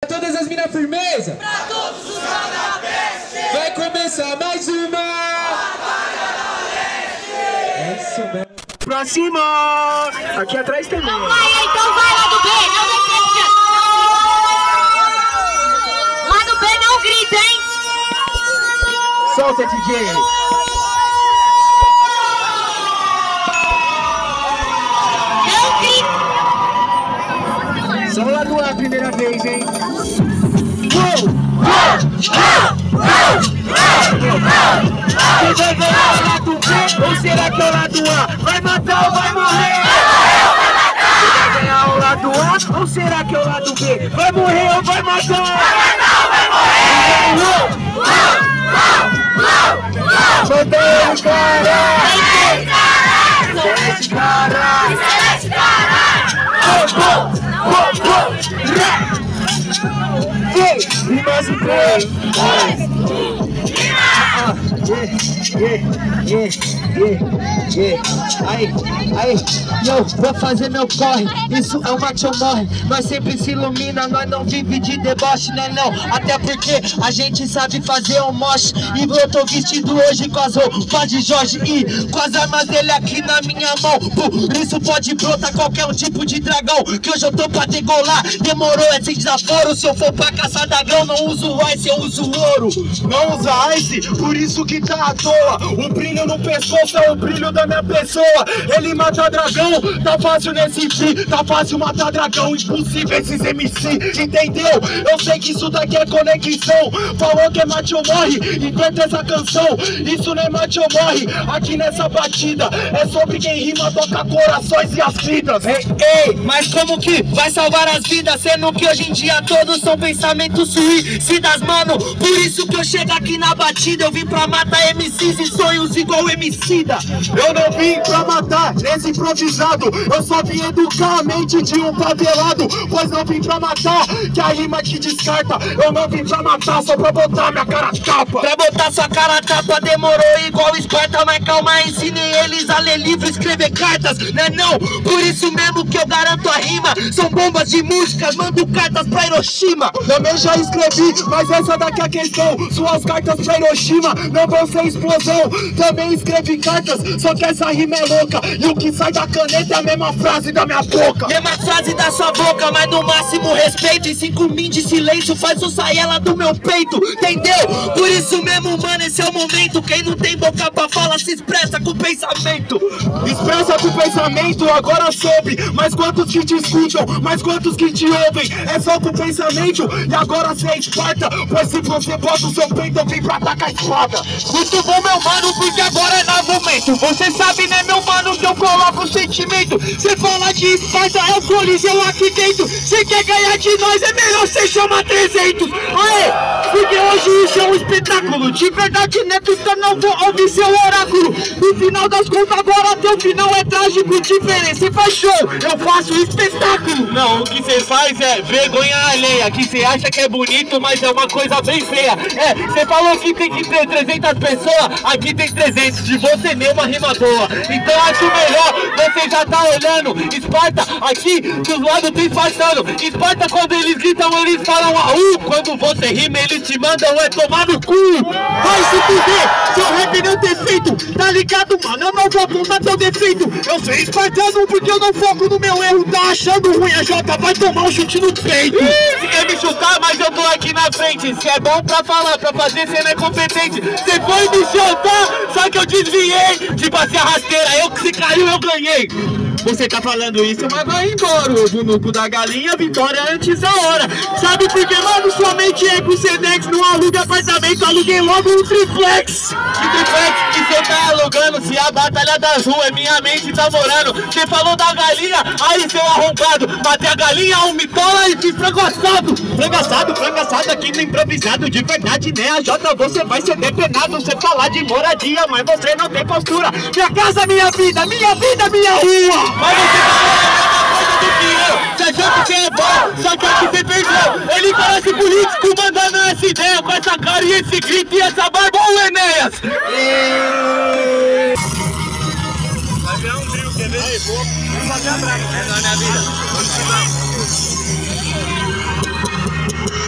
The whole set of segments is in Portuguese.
Todas as minas firmeza. Pra todos os canabestes. Vai começar mais uma Batalha da Leste. É isso mesmo. Próxima! Aqui atrás também. Então vai lá do B, não decepciona. Lá do B não grita, hein? Solta, DJ! Não grita! Só lá do A a primeira vez, hein? Quem vai ganhar o lado B ou será que é o lado A? Vai matar ou vai morrer? Quem vai ganhar o lado A ou será que é o lado B? Vai morrer ou vai matar? Vai matar ou vai morrer? Excelente, caralho! Excelente, caralho! E mais um três! Aí, eu vou fazer meu corre, isso é o macho morre. Nós sempre se ilumina, nós não vive de deboche, né não? Até porque a gente sabe fazer um moche. E eu tô vestido hoje com as roupas de Jorge e com as armas dele aqui na minha mão. Por isso pode brotar qualquer um tipo de dragão, que hoje eu tô pra degolar. Demorou, é sem desaforo. Se eu for pra caçar dragão, não uso ice, eu uso ouro. Não usa ice, por isso que tá à toa. O brilho no pescoço é o brilho da minha pessoa. Ele mata dragão, tá fácil nesse beat. Tá fácil matar dragão, impossível esses MC, entendeu? Eu sei que isso daqui é conexão. Falou que é mate ou morre, inventa essa canção. Isso não é mate ou morre, aqui nessa batida é sobre quem rima, toca corações e as vidas. Ei, mas como que vai salvar as vidas, sendo que hoje em dia todos são pensamentos suicidas, mano? Por isso que eu chego aqui na batida, eu vim pra matar MCs e sonhos igual Emicida. Eu não vim pra matar nesse improvisado, eu só vim educar a mente de um favelado. Pois não vim pra matar, que a rima te descarta. Eu não vim pra matar só pra botar minha cara tapa. Pra botar sua cara tapa demorou igual Esparta. Mas calma, ensinei eles a ler livro e escrever cartas, né não? Por isso mesmo que eu garanto a rima. São bombas de músicas, mando cartas pra Hiroshima. Também já escrevi, mas essa daqui é a questão. Suas cartas pra Hiroshima não vão ser explosão. Também escrevi cartas, só que essa rima é louca. E o que sai da caneta é a mesma frase da minha boca. Mesma frase da sua boca, mas no máximo respeito. E 5 min de silêncio faz eu sair ela do meu peito, entendeu? Por isso mesmo, mano, esse é o momento. Quem não tem boca pra falar se expressa com pensamento. Expressa com pensamento, agora soube. Mas quantos que te escutam, mas quantos que te ouvem? É só com pensamento, e agora cê é Esparta. Pois se você bota o seu peito, eu vim pra atacar a espada. Muito bom, meu mano, porque agora é novo momento. Você sabe, né, meu mano, que eu coloco o sentimento. Cê fala de Esparta, é o Coliseu aqui dentro. Cê quer ganhar de nós, é melhor cê chamar 300. Aê, porque hoje isso é um espetáculo. De verdade, né, puta, não vou ouvir seu oráculo. No final das contas, agora teu final é trágico. Diferença faz show, eu faço espetáculo. Não, o que cê faz é vergonha alheia. Que cê acha que é bonito, mas é uma coisa bem feia. É, cê falou que tem que ter 300 pessoas, aqui tem 300. De você mesmo uma rima boa. Então acho melhor, você já tá olhando. Esparta, aqui dos lados tem fartando. Esparta, quando eles gritam, eles falam aú. Quando você rima, eles te mandam é tomar no cu. Vai se fuder, seu rap não tem feito. Tá ligado, mano? Eu não vou apontar teu defeito. Eu sou espartano porque eu não foco no meu erro. Tá achando ruim, a Jota vai tomar um chute no peito. Você quer me chutar, mas eu tô aqui na frente. Se é bom pra falar, pra fazer, cê não é competente. Cê foi me chutar, só que eu desviei. Tipo assim, a rasteira, eu que se caiu, eu ganhei. Você tá falando isso, mas vai embora. O nuco da galinha, vitória antes da hora. Sabe por que, mano? Somente é pro Sedex. Não aluga apartamento, aluguei logo um triplex. Que triplex que você tá alugando? Se a batalha das ruas, minha mente tá morando. Você falou da galinha, aí seu arrombado. Matei a galinha, um mitola e fiz frango assado. Frango assado aqui no improvisado. De verdade, né, a Jota, você vai ser depenado. Você falar de moradia, mas você não tem postura. Minha casa, minha vida, minha rua. Mas você tá falando a mesma coisa do que eu. Você achou que você é bom, só que aqui você perdeu. Ele parece político mandando essa ideia com essa cara e esse grito e essa barba, ô Enéas. Vai virar um trio, quer ver? Vamos fazer a braga, né, na minha vida. Vamos embora.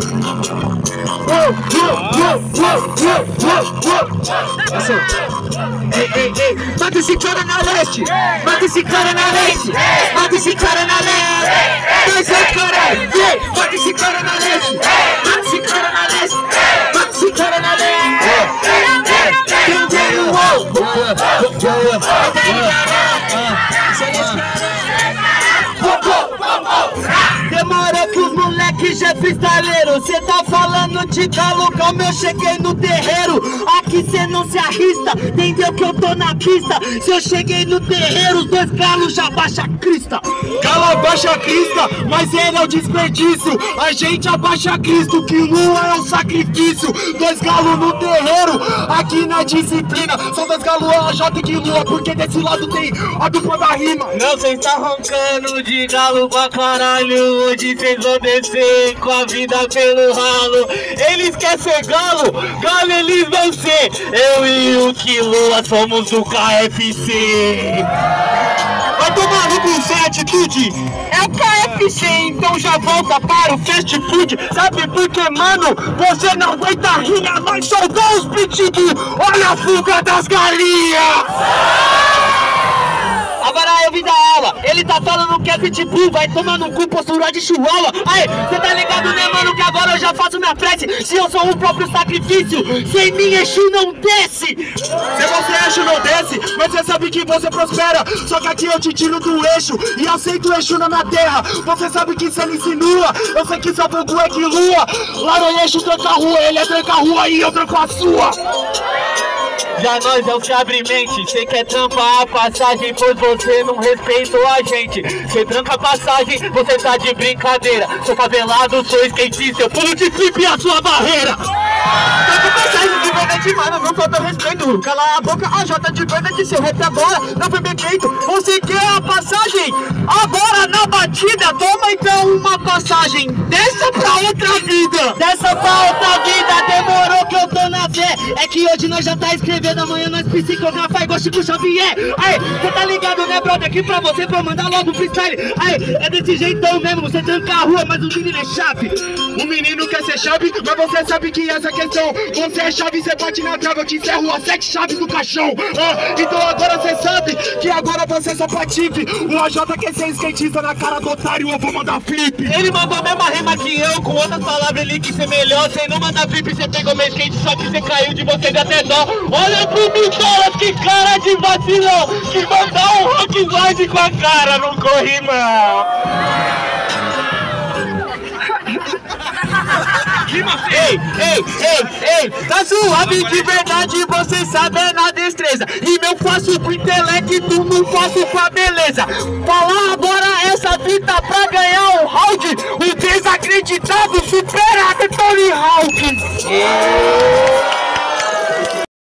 Mata esse cara na leste! Mata esse cara na leste! Mata esse cara na leste! Dois caralho! Mata esse cara na leste! Mata esse cara na leste! Mata esse cara na leste! Demora que os moleques já é freestaleiro. Cê tá falando de galo, como eu cheguei no terreiro. Aqui cê não se arrisca, entendeu que eu tô na pista. Se eu cheguei no terreiro, os dois galos já baixa a crista. Galo abaixa a crista, mas ele é o desperdício. A gente abaixa a Cristo, que lua é um sacrifício. Dois galos no terreiro, aqui na disciplina. São dois galos AJ de lua, porque desse lado tem a dupla da rima. Não, cês tá roncando de galo pra caralho. Hoje cês vão descer com a vida pelo ralo. Eles querem ser galo, galo eles vão ser. Eu e o Quilua somos do KFC. Vai tomar no cu sem atitude. É o KFC, então já volta para o fast food. Sabe por que, mano? Você não aguenta a rima, nós soltou os pitbull. Olha a fuga das galinhas. Agora eu vim da aula, ele tá falando que é pitbull, vai tomar no cu, postura de chihuahua. Aí, cê tá ligado, né, mano, que agora eu já faço minha prece. Se eu sou o próprio sacrifício, sem mim Exu não desce. Se você Exu não desce, mas você sabe que você prospera. Só que aqui eu te tiro do eixo e aceito o Exu na minha terra. Você sabe que cê me insinua, eu sei que seu vulgo é que lua. Lá no Exu tranca a rua, ele é tranca a rua e eu tranco a sua. Já nós é o que abre mente. Cê quer trampar a passagem, pois você não respeitou a gente. Cê tranca a passagem, você tá de brincadeira. Sou favelado, sou skatista, eu pulo de flip e a sua barreira. Tranca a passagem de verdade, mano, não falta respeito. Cala a boca, a J de verdade, seu rap agora não foi bem feito. Você quer a passagem? Agora na batida, toma então uma passagem dessa pra outra vida. Dessa pra outra vida, demorou que eu tô na fé. É que hoje nós já tá escrevendo, amanhã nós psicografar igual Chico Xavier. Aí, cê tá ligado, né, brother? Aqui pra você, pra mandar logo o freestyle. Aí, é desse jeitão mesmo, você tranca a rua, mas o menino é chave. O menino quer ser chave, mas você sabe que essa questão. Você é chave, você bate na trava, eu te encerro as 7 chaves do caixão. Então agora você sabe que agora você só patife. O AJ quer ser skatista, na cara do otário eu vou mandar flip. Ele mandou a mesma rima que eu, com outras palavras ele quis ser melhor. Cê não manda flip, cê pegou meu skate, só que cê caiu de você de até dó. Olha pro Mitolas, que cara de vacilão, que mandar um rock slide com a cara, não corri não. Ei, tá suave de verdade, você sabe é na destreza. E eu faço com intelecto, não faço com a beleza. Falar agora essa fita pra ganhar um round. O desacreditado supera a Tony Hawk.